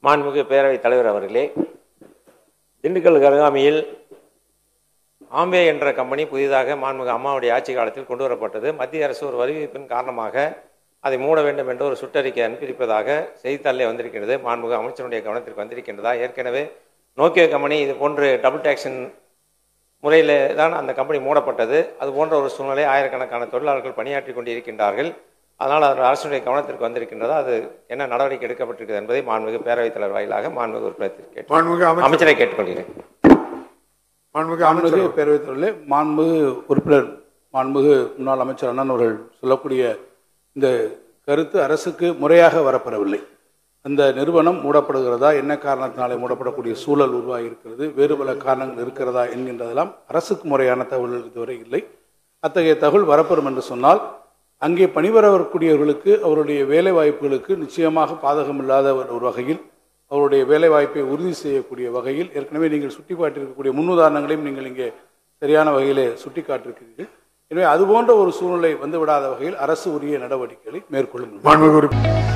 மாண்புமிகு பேரவைத் தலைவர் அவர்களே, திண்டுக்கல் அருகாமையில் ஆம்பே என்ற கம்பெனி புதிதாக மாண்புமிகு அம்மாவுடைய ஆட்சி காலத்தில் கொண்டு வரப்பட்டது. மத்திய அரசு ஒரு வரிவிதிப்பின் காரணமாக அதை மூட வேண்டும் என்று ஒரு சுற்றறிக்கை அனுப்பியிருப்பதாக செய்தித்தாளிலே வந்திருக்கிறது. மாண்புமிகு அமைச்சருடைய கவனத்திற்கு வந்திருக்கின்றதா? ஏற்கனவே நோக்கியோ கம்பெனி இது போன்று டபுள் டாக்ஸின் முறையில் தான் அந்த கம்பெனி மூடப்பட்டது. அது போன்ற ஒரு சூழ்நிலை ஆயிரக்கணக்கான தொழிலாளர்கள் பணியாற்றி கொண்டிருக்கின்றார்கள். அதனால் அது அரசுடைய கவனத்திற்கு வந்திருக்கின்றதா, அது என்ன நடவடிக்கை எடுக்கப்பட்டிருக்கிறது என்பதை மாண்புமிகு பேரவைத் தலைவர் வாயிலாக மாண்புமிகு உறுப்பினர் அமைச்சரை கேட்டுக்கொள்கிறேன். மாண்புமிகு பேரவைத் தலைவர்களே, மாண்புமிகு உறுப்பினர் மாண்புமிகு முன்னாள் அமைச்சர் அண்ணன் அவர்கள் சொல்லக்கூடிய இந்த கருத்து அரசுக்கு முறையாக வரப்பெறவில்லை. அந்த நிறுவனம் மூடப்படுகிறதா, என்ன காரணத்தினாலே மூடப்படக்கூடிய சூழல் உருவாகி இருக்கிறது, வேறு பல காரணங்கள் இருக்கிறதா என்கின்றதெல்லாம் அரசுக்கு முறையான தகவல்கள் இதுவரை இல்லை. அத்தகைய தகவல் வரப்பெறும் என்று சொன்னால் அங்கே பணிபுரியக்கூடியவர்களுக்கு அவருடைய வேலை வாய்ப்புகளுக்கு நிச்சயமாக பாதகம் இல்லாத ஒரு வகையில் அவருடைய வேலை வாய்ப்பை உறுதி செய்யக்கூடிய வகையில் ஏற்கனவே நீங்கள் சுட்டிக்காட்டியிருக்கக்கூடிய முன்னுதாரணங்களையும் நீங்கள் இங்கே சரியான வகையிலே சுட்டிக்காட்டிருக்கிறீர்கள். எனவே அதுபோன்ற ஒரு சூழ்நிலை வந்துவிடாத வகையில் அரசு உரிய நடவடிக்கைகளை மேற்கொள்ளும்.